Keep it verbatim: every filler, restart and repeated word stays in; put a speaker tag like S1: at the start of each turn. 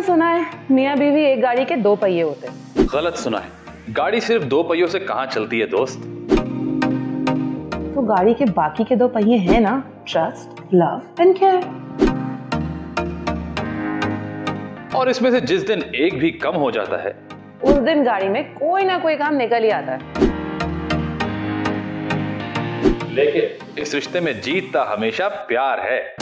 S1: सुना है मियाँ बीवी एक गाड़ी के दो पहिए होते हैं।
S2: गलत सुना है, गाड़ी सिर्फ दो पहियों से कहाँ चलती है दोस्त।
S1: तो गाड़ी के बाकी के दो पहिए हैं ना, ट्रस्ट, लव एंड केयर।
S2: और इसमें से जिस दिन एक भी कम हो जाता है
S1: उस दिन गाड़ी में कोई ना कोई काम निकल ही आता है।
S2: लेकिन इस रिश्ते में जीतता हमेशा प्यार है।